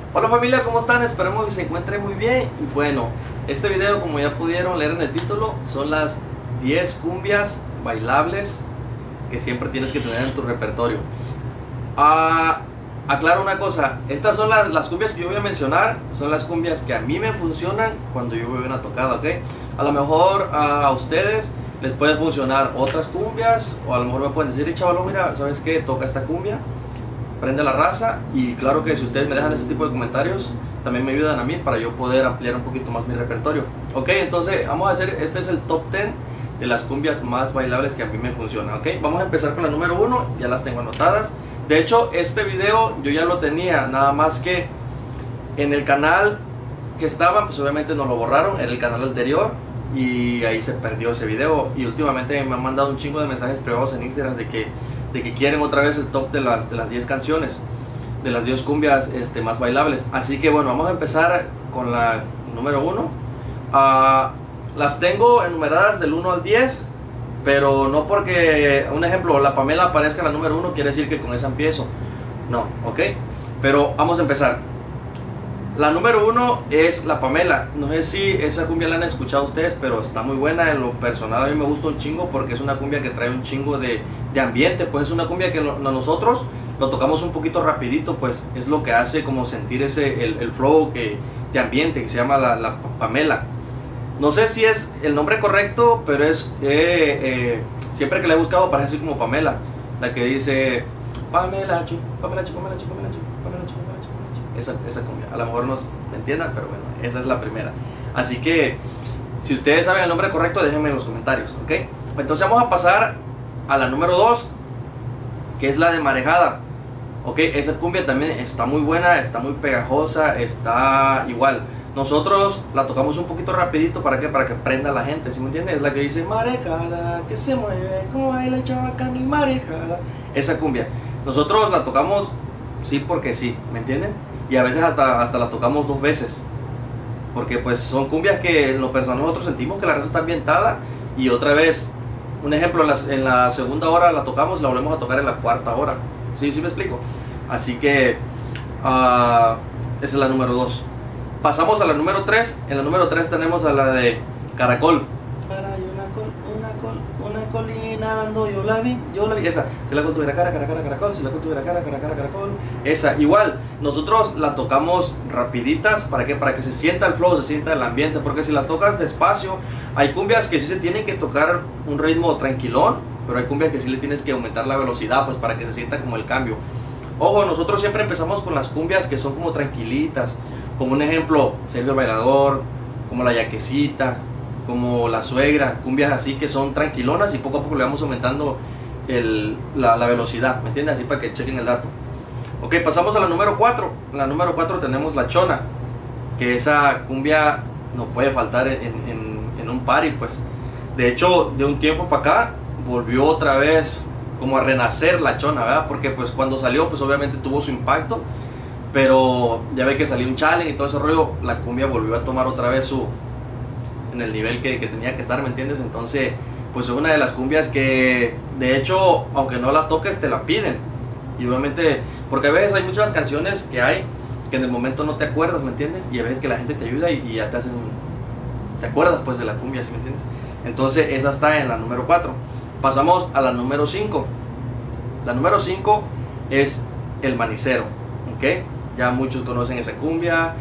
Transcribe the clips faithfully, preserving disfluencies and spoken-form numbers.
Hola familia, ¿cómo están? Esperemos que se encuentren muy bien. Y bueno, este video, como ya pudieron leer en el título, son las diez cumbias bailables que siempre tienes que tener en tu repertorio. Ah, aclaro una cosa, estas son las, las cumbias que yo voy a mencionar, son las cumbias que a mí me funcionan cuando yo voy a una tocada, ¿ok? A lo mejor a ustedes les pueden funcionar otras cumbias, o a lo mejor me pueden decir, chaval, mira, ¿sabes qué? Toca esta cumbia, prende la raza. Y claro que si ustedes me dejan ese tipo de comentarios, también me ayudan a mí para yo poder ampliar un poquito más mi repertorio. Ok, entonces vamos a hacer, este es el top diez de las cumbias más bailables que a mí me funcionan. Ok, vamos a empezar con la número uno, ya las tengo anotadas. De hecho, este video yo ya lo tenía, nada más que en el canal que estaba, pues obviamente nos lo borraron, en el canal anterior, y ahí se perdió ese video. Y últimamente me han mandado un chingo de mensajes privados en Instagram de que de que quieren otra vez el top de las, de las diez canciones, de las diez cumbias este, más bailables. Así que bueno, vamos a empezar con la número uno. Uh, las tengo enumeradas del uno al diez, pero no porque, un ejemplo, la Pamela aparezca en la número uno quiere decir que con esa empiezo. No, ok. Pero vamos a empezar. La número uno es la Pamela. No sé si esa cumbia la han escuchado ustedes, pero está muy buena. En lo personal a mí me gusta un chingo porque es una cumbia que trae un chingo de, de ambiente. Pues es una cumbia que lo, nosotros lo tocamos un poquito rapidito, pues es lo que hace como sentir ese, el, el flow que, de ambiente, que se llama la, la Pamela. No sé si es el nombre correcto, pero es eh, eh, siempre que la he buscado parece así como Pamela, la que dice Pamela Chu, Pamela Chu, Pamela Chu, Pamela Chu, Pamela Chu, Pamela Chu. Esa, esa cumbia, a lo mejor no me entiendan, pero bueno, esa es la primera. Así que si ustedes saben el nombre correcto, déjenme en los comentarios, ¿ok? Entonces vamos a pasar a la número dos, que es la de Marejada. Ok, esa cumbia también está muy buena, está muy pegajosa, está igual. Nosotros la tocamos un poquito rapidito, ¿para qué? Para que prenda la gente, ¿sí me entiendes? Es la que dice marejada, que se mueve, como baila el chabacano y marejada. Esa cumbia, nosotros la tocamos sí porque sí, ¿me entienden? Y a veces hasta, hasta la tocamos dos veces, porque pues son cumbias que en lo personal nosotros sentimos que la raza está ambientada. Y otra vez, un ejemplo, en la, en la segunda hora la tocamos y la volvemos a tocar en la cuarta hora. ¿Sí, sí me explico? Así que uh, esa es la número dos. Pasamos a la número tres. En la número tres tenemos a la de Caracol. Para una col, una col, una colina dando, yo la vi, yo la vi. Esa, si la col tuviera cara, cara, cara, caracol, si la col tuviera cara, cara, cara, caracol. Esa, igual, nosotros la tocamos rapiditas, ¿para qué? Para que se sienta el flow, se sienta el ambiente, porque si la tocas despacio, hay cumbias que sí se tienen que tocar un ritmo tranquilón, pero hay cumbias que sí le tienes que aumentar la velocidad, pues para que se sienta como el cambio. Ojo, nosotros siempre empezamos con las cumbias que son como tranquilitas, como un ejemplo, Sergio el Bailador, como La Yaquecita, como La Suegra, cumbias así que son tranquilonas y poco a poco le vamos aumentando el, la, la velocidad, ¿me entiendes? Así para que chequen el dato. Ok, pasamos a la número cuatro. En la número cuatro tenemos La Chona, que esa cumbia no puede faltar en, en, en un party, pues. De hecho, de un tiempo para acá, volvió otra vez como a renacer La Chona, ¿verdad? Porque pues cuando salió, pues obviamente tuvo su impacto, pero ya ve que salió un challenge y todo ese rollo, la cumbia volvió a tomar otra vez su en el nivel que, que tenía que estar, ¿me entiendes? Entonces pues es una de las cumbias que de hecho, aunque no la toques, te la piden. Y obviamente, porque a veces hay muchas canciones que hay que en el momento no te acuerdas, ¿me entiendes? Y a veces que la gente te ayuda y, y ya te hacen te acuerdas pues de la cumbia, ¿sí me entiendes? Entonces esa está en la número cuatro. Pasamos a la número cinco. La número cinco es El Manicero, ¿ok? Ya muchos conocen esa cumbia.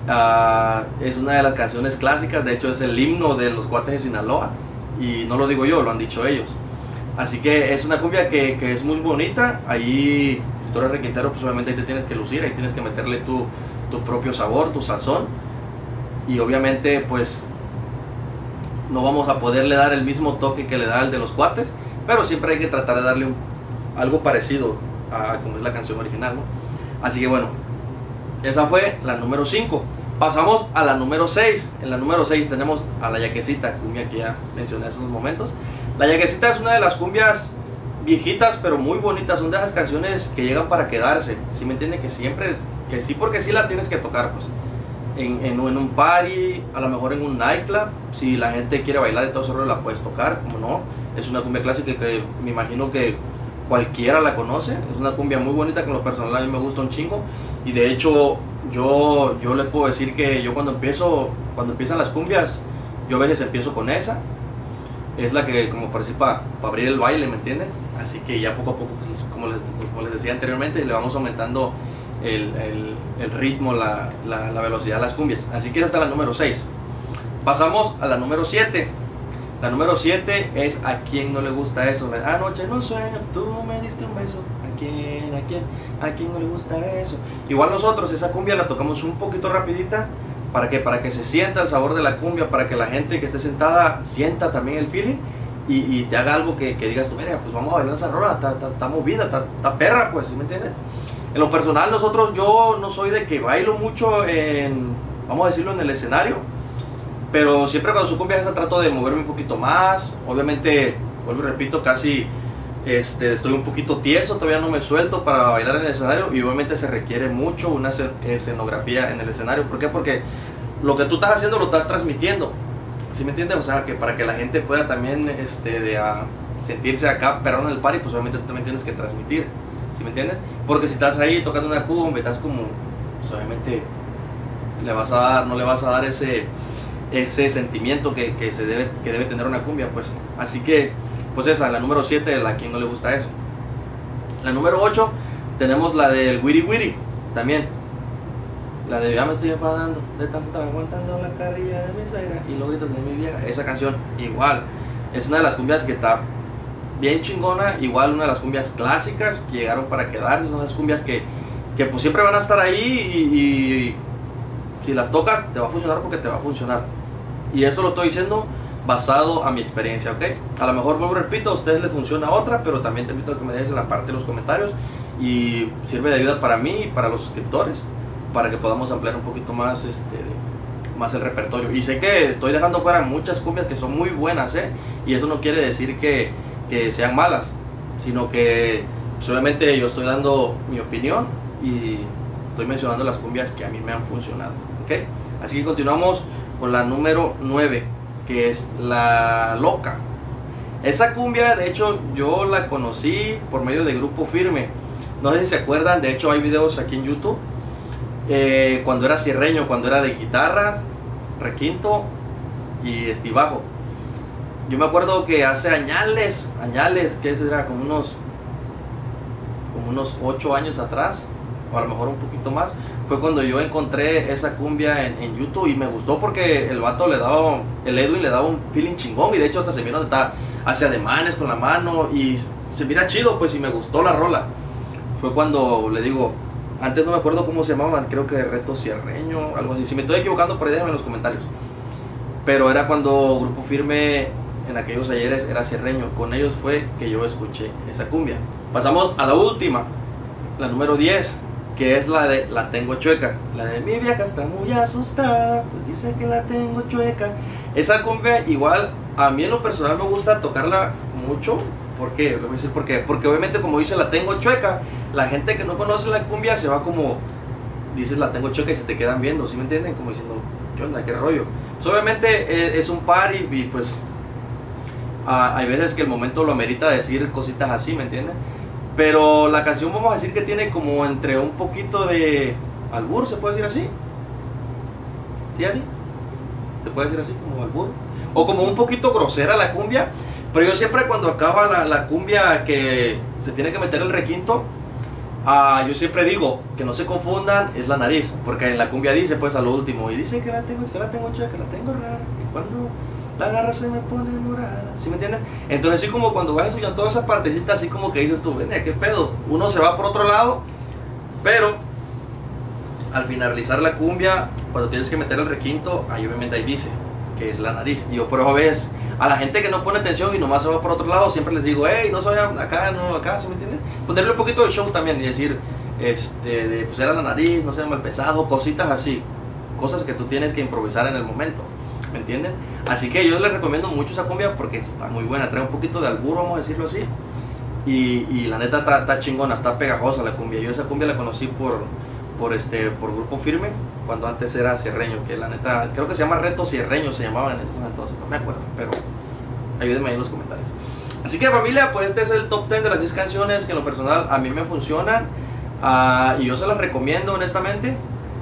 Uh, es una de las canciones clásicas, de hecho es el himno de los Cuates de Sinaloa. Y no lo digo yo, lo han dicho ellos. Así que es una cumbia que, que es muy bonita. Ahí, si tú eres requintero, pues obviamente ahí te tienes que lucir, ahí tienes que meterle tu, tu propio sabor, tu sazón. Y obviamente pues no vamos a poderle dar el mismo toque que le da el de los Cuates, pero siempre hay que tratar de darle un, algo parecido a como es la canción original, ¿no? Así que bueno, esa fue la número cinco. Pasamos a la número seis. En la número seis tenemos a La Yaquecita, cumbia que ya mencioné hace unos momentos. La Yaquecita es una de las cumbias viejitas, pero muy bonitas. Son de esas canciones que llegan para quedarse, ¿sí me entienden? Que siempre, que sí porque sí las tienes que tocar, pues. En, en, en un party, a lo mejor en un nightclub, si la gente quiere bailar y todo eso la puedes tocar, como no. Es una cumbia clásica que me imagino que cualquiera la conoce. Es una cumbia muy bonita que en lo personal a mí me gusta un chingo. Y de hecho yo, yo les puedo decir que yo cuando empiezo, cuando empiezan las cumbias, yo a veces empiezo con esa. Es la que como para para pa abrir el baile, ¿me entiendes? Así que ya poco a poco, pues, como, les, como les decía anteriormente, le vamos aumentando el, el, el ritmo, la, la, la velocidad de las cumbias. Así que esa está la número seis. Pasamos a la número siete. La número siete es ¿a quién no le gusta eso? Anoche en un sueño tú me diste un beso. ¿A quién? ¿A quién? ¿A quién no le gusta eso? Igual nosotros esa cumbia la tocamos un poquito rapidita. ¿Para qué? Para que se sienta el sabor de la cumbia, para que la gente que esté sentada sienta también el feeling y, y te haga algo que, que digas tú, mira, pues vamos a bailar esa rola, está, está, está movida, está, está perra, pues, ¿sí me entiendes? En lo personal, nosotros, yo no soy de que bailo mucho en, vamos a decirlo, en el escenario, pero siempre cuando su cumbia esa trato de moverme un poquito más. Obviamente, vuelvo y repito, casi este, estoy un poquito tieso, todavía no me suelto para bailar en el escenario y obviamente se requiere mucho una escenografía en el escenario. ¿Por qué? Porque lo que tú estás haciendo lo estás transmitiendo, ¿sí me entiendes? O sea, que para que la gente pueda también este, de, a, sentirse acá, pero en el party, pues obviamente tú también tienes que transmitir, ¿sí me entiendes? Porque si estás ahí tocando una cumbia, estás como, pues obviamente le vas a dar, no le vas a dar ese, ese sentimiento que, que, se debe, que debe tener una cumbia, pues. Así que, pues esa, la número siete, a quien no le gusta eso. La número ocho, tenemos la del Wiri Wiri, también. La de ya me estoy enfadando, de tanto estar aguantando la carrilla de mi suegra y los gritos de mi vieja. Esa canción, igual, es una de las cumbias que está bien chingona. Igual una de las cumbias clásicas que llegaron para quedarse. Son las cumbias que, que pues siempre van a estar ahí y, y si las tocas te va a funcionar porque te va a funcionar. Y esto lo estoy diciendo basado a mi experiencia, ¿ok? A lo mejor, vuelvo repito, a ustedes les funciona otra, pero también te invito a que me dejes en la parte de los comentarios y sirve de ayuda para mí y para los suscriptores, para que podamos ampliar un poquito más, este, más el repertorio. Y sé que estoy dejando fuera muchas cumbias que son muy buenas, ¿eh? Y eso no quiere decir que, que sean malas, sino que pues, obviamente yo estoy dando mi opinión y estoy mencionando las cumbias que a mí me han funcionado, ¿ok? Así que continuamos con la número nueve, que es La Loca. Esa cumbia, de hecho, yo la conocí por medio de Grupo Firme. No sé si se acuerdan, de hecho hay videos aquí en YouTube. Eh, cuando era cierreño, cuando era de guitarras, requinto y estibajo. Yo me acuerdo que hace añales, añales, que eso era como unos, como unos ocho años atrás, o a lo mejor un poquito más, fue cuando yo encontré esa cumbia en, en YouTube y me gustó porque el vato le daba, el Edwin le daba un feeling chingón y de hecho hasta se mira donde está, hace ademanes con la mano y se mira chido, pues, y me gustó la rola. Fue cuando, le digo, antes no me acuerdo cómo se llamaban, creo que Reto Cierreño, algo así. Si me estoy equivocando, por ahí déjame en los comentarios. Pero era cuando Grupo Firme en aquellos ayeres era cierreño. Con ellos fue que yo escuché esa cumbia. Pasamos a la última, la número diez, que es la de La Tengo Chueca. La de mi vieja está muy asustada, pues dice que la tengo chueca. Esa cumbia igual, a mí en lo personal me gusta tocarla mucho. ¿Por qué? Le voy a decir por qué. Porque obviamente como dice La Tengo Chueca, la gente que no conoce la cumbia se va como, dices La Tengo Chueca y se te quedan viendo, ¿sí me entienden? Como diciendo, ¿qué onda? ¿Qué rollo? Pues obviamente es un party y pues uh, hay veces que el momento lo amerita decir cositas así, ¿me entienden? Pero la canción vamos a decir que tiene como entre un poquito de albur, ¿se puede decir así? ¿Sí, Adi? ¿Se puede decir así como albur? O como un poquito grosera la cumbia. Pero yo siempre cuando acaba la, la cumbia que se tiene que meter el requinto, uh, yo siempre digo que no se confundan, es la nariz. Porque en la cumbia dice pues a lo último, y dice que la tengo, que la tengo chueca, que la tengo rara, que cuando la agarra se me pone morada, ¿sí me entiendes? Entonces así como cuando vas escuchando toda esa partecita, así como que dices tú, venga, ¿qué pedo? Uno se va por otro lado, pero al finalizar la cumbia, cuando tienes que meter el requinto, ahí obviamente ahí dice que es la nariz. Y yo por eso ves a la gente que no pone atención y nomás se va por otro lado, siempre les digo, hey, no se vayan acá, no acá, ¿sí me entiendes? Ponerle un poquito de show también y decir, este, de, pues era la nariz, no sea mal pesado, cositas así, cosas que tú tienes que improvisar en el momento, ¿me entienden? Así que yo les recomiendo mucho esa cumbia porque está muy buena, trae un poquito de albur, vamos a decirlo así, y, y la neta está, está chingona, está pegajosa la cumbia. Yo esa cumbia la conocí por, por, este, por Grupo Firme, cuando antes era cierreño, que la neta, creo que se llama Reto Cierreño, se llamaban en ese entonces, no me acuerdo, pero ayúdenme ahí en los comentarios. Así que familia, pues este es el top diez de las diez canciones que en lo personal a mí me funcionan, uh, y yo se las recomiendo honestamente.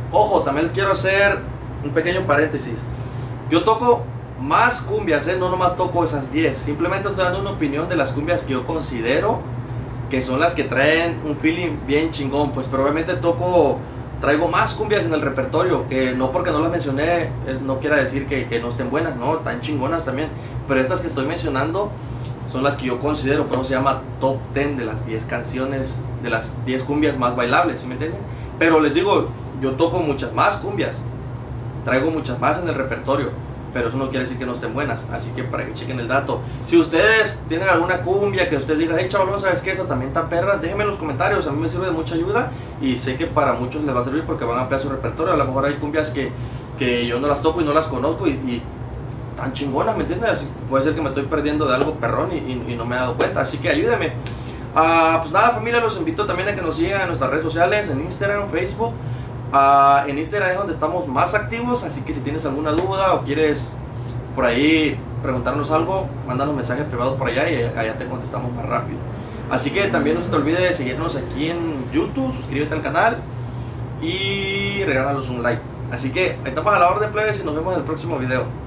Ojo, también les quiero hacer un pequeño paréntesis. Yo toco más cumbias, ¿eh? No nomás toco esas diez. Simplemente estoy dando una opinión de las cumbias que yo considero que son las que traen un feeling bien chingón. Pues probablemente toco, traigo más cumbias en el repertorio, que no porque no las mencioné es, no quiera decir que, que no estén buenas, no, están chingonas también. Pero estas que estoy mencionando son las que yo considero, por eso se llama Top diez de las diez canciones, de las diez cumbias más bailables, ¿sí me entienden? Pero les digo, yo toco muchas más cumbias, traigo muchas más en el repertorio, pero eso no quiere decir que no estén buenas, así que para que chequen el dato. Si ustedes tienen alguna cumbia que ustedes digan, hey chavalón, ¿sabes qué? Esta también está perra, déjenme en los comentarios, a mí me sirve de mucha ayuda y sé que para muchos les va a servir porque van a ampliar su repertorio. A lo mejor hay cumbias que, que yo no las toco y no las conozco y, y tan chingonas, ¿me entiendes? Así, puede ser que me estoy perdiendo de algo perrón y, y, y no me he dado cuenta, así que ayúdenme. Uh, pues nada, familia, los invito también a que nos sigan en nuestras redes sociales, en Instagram, Facebook. Uh, en Instagram es donde estamos más activos, así que si tienes alguna duda o quieres por ahí preguntarnos algo, mándanos mensajes privados por allá y allá te contestamos más rápido. Así que también no se te olvide de seguirnos aquí en YouTube, suscríbete al canal y regálanos un like. Así que ahí estamos a la orden, plebes, y nos vemos en el próximo video.